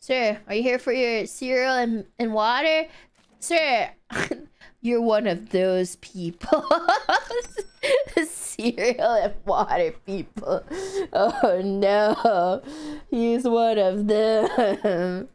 Sir, are you here for your cereal and water? Sir, you're one of those people. Cereal and water people. Oh no, he's one of them.